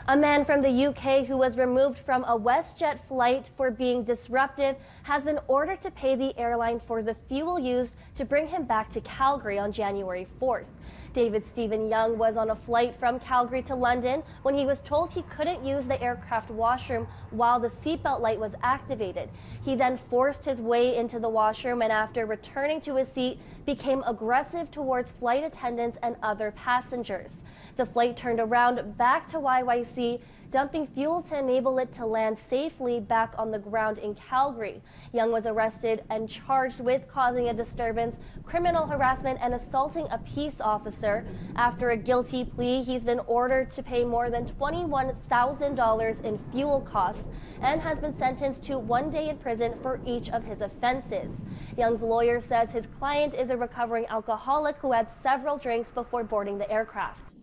A man from the UK who was removed from a WestJet flight for being disruptive has been ordered to pay the airline for the fuel used to bring him back to Calgary on January 4th. David Stephen Young was on a flight from Calgary to London when he was told he couldn't use the aircraft washroom while the seatbelt light was activated. He then forced his way into the washroom and after returning to his seat became aggressive towards flight attendants and other passengers. The flight turned around back to YYC, dumping fuel to enable it to land safely back on the ground in Calgary. Young was arrested and charged with causing a disturbance, criminal harassment, and assaulting a peace officer. After a guilty plea, he's been ordered to pay more than $21,000 in fuel costs and has been sentenced to 1 day in prison for each of his offenses. Young's lawyer says his client is a recovering alcoholic who had several drinks before boarding the aircraft.